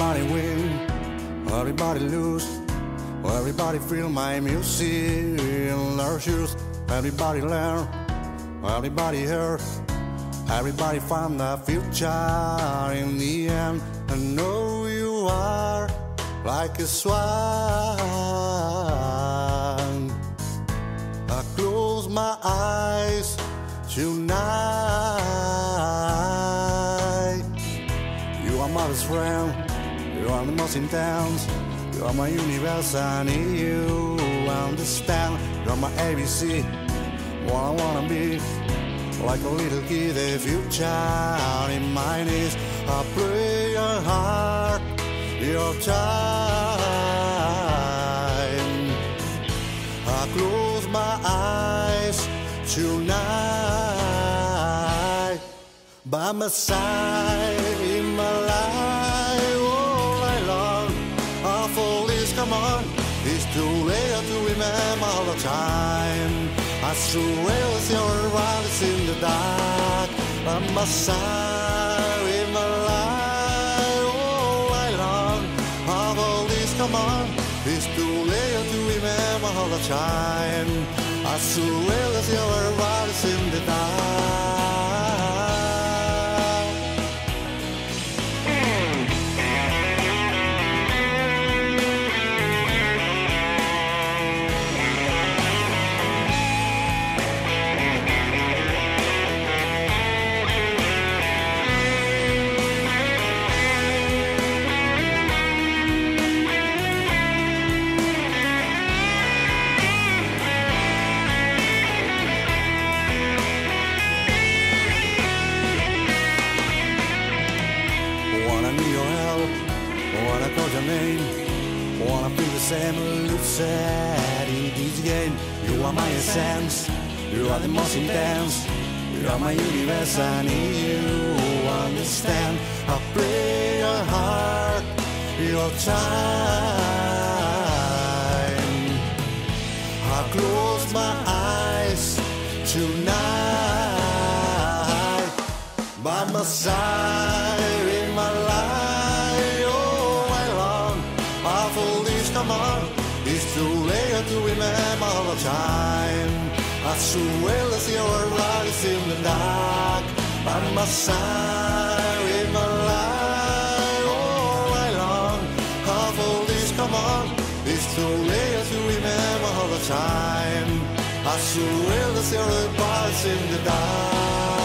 Everybody win, everybody lose. Everybody feel my music in their shoes. Everybody learn, everybody hear. Everybody find the future in the end. I know you are like a swan. I close my eyes tonight. You are my best friend, you are the most intense. You are my universe, I need you understand. You are my ABC, what I wanna be. Like a little kid, the future in my knees. I pray your heart, your time. I close my eyes tonight. By my side in my life all night long. Please come on, it's too late to remember all the time. I swear it's your eyes in the dark. By my side in my life all night long. Please come on, it's too late to remember all the time. I swear it's your eyes in the dark. Wanna call your name, wanna feel the same lucid in this game. You are my essence, you are the most intense. You are my universe, I need you understand. I pray your heart, your time. I close my eyes tonight. By my side in my life. Come on, it's too late to remember all the time. As well as your eyes in the dark. By my side in my life all night long. Half of this, come on, it's too late to remember all the time. As well as your eyes in the dark.